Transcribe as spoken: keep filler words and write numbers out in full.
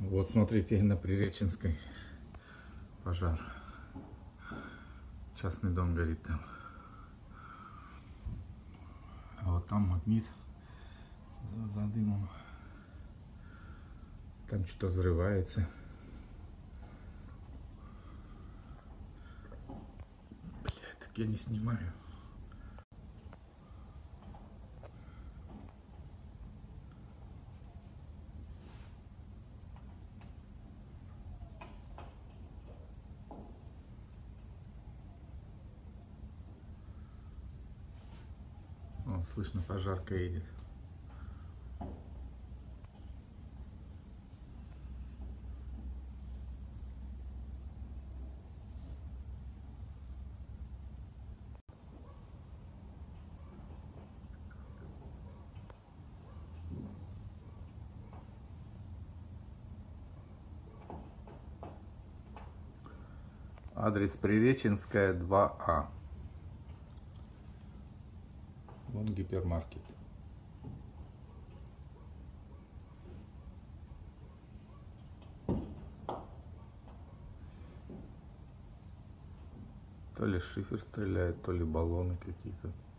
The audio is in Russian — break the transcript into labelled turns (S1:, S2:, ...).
S1: Вот смотрите, на Приреченской пожар. Частный дом горит там. А вот там магнит за, за дымом. Там что-то взрывается. Блядь, так я не снимаю. О, слышно, пожарка едет. Адрес Приреченская, два А. Вон гипермаркет. То ли шифер стреляет, то ли баллоны какие-то.